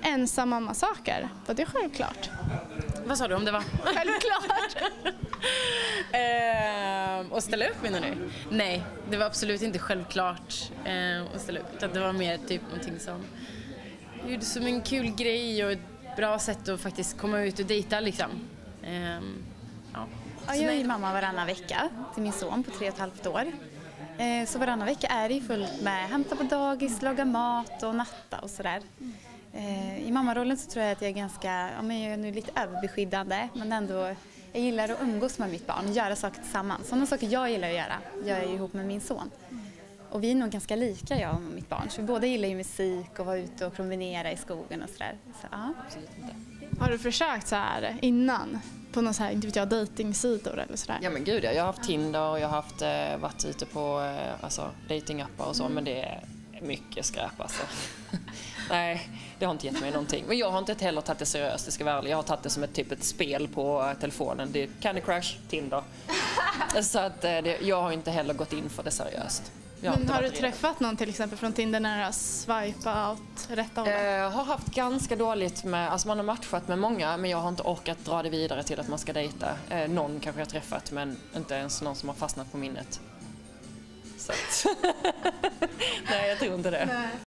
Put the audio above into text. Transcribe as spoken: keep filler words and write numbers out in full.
ensammamma-saker. Var det självklart? Vad sa du om det var? Självklart! eh, och ställa upp menar du? Nej, det var absolut inte självklart eh, att ställa upp. Utan det var mer typ någonting som gjorde som en kul grej och ett bra sätt att faktiskt komma ut och dejta liksom. Eh, ja. Ja, jag är mamma varannan vecka till min son på tre och ett halvt år. Eh, så varannan vecka är det ju fullt med hämta på dagis, laga mat och natta och sådär. Eh, I mammarollen så tror jag att jag är ganska, ja, men jag är nu lite överbeskyddande, men ändå jag gillar att umgås med mitt barn och göra saker tillsammans. Sådana saker jag gillar att göra, gör jag ihop med min son. Och vi är nog ganska lika, jag och mitt barn. Så vi båda gillar ju musik och vara ute och promenera i skogen och sådär. Så, ja. Absolut inte. Har du försökt så här innan? På någon så här, inte vet jag, dejtingsidor eller sådär? Ja men gud ja, jag har haft Tinder och jag har haft, eh, varit ute på eh, alltså, datingappar och så, mm. men det är mycket skräp alltså. Nej, det har inte gett mig någonting. Men jag har inte heller tagit det seriöst, det ska vara ärligt. Jag har tagit det som ett typ ett spel på telefonen. Det är Candy Crush, Tinder. Så att eh, det, jag har inte heller gått in för det seriöst. Men har, har du träffat någon till exempel från Tinder när du har swipat åt rätt håll? Jag uh, har haft ganska dåligt med, alltså man har matchat med många men jag har inte orkat dra det vidare till att man ska dejta. Uh, någon kanske jag har träffat men inte ens någon som har fastnat på minnet. Så att... Nej, jag tror inte det. Nej.